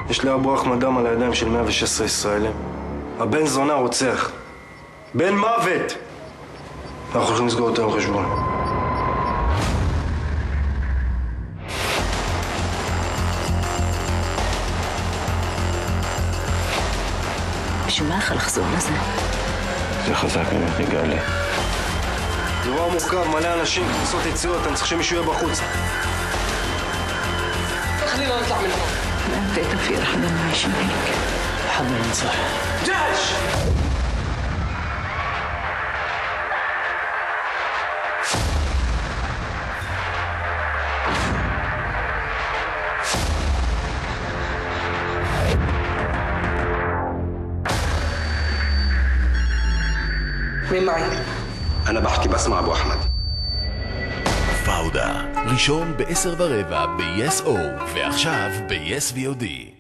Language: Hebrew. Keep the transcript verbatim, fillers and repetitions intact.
יש לאבו אחמד דם על הידיים של מאה ושש עשרה ישראלים. הבן זונה רוצח. בן מוות! אנחנו הולכים לסגור אותו עם חשבון. בשביל מה לך לחזור לזה? זה חזק ממך, גלי. זה אירוע מורכב, מלא אנשים, כניסות יציאות, אני צריך שמישהו יהיה בחוץ. خلينا نطلع من هون. ما انت في رحمة ما عايشين هيك. حد ينصح. جيش! مين معي؟ أنا بحكي بس مع أبو أحمد. פאודה, ראשון בעשר ורבע ב-יס או, ועכשיו ב-יס וי או די.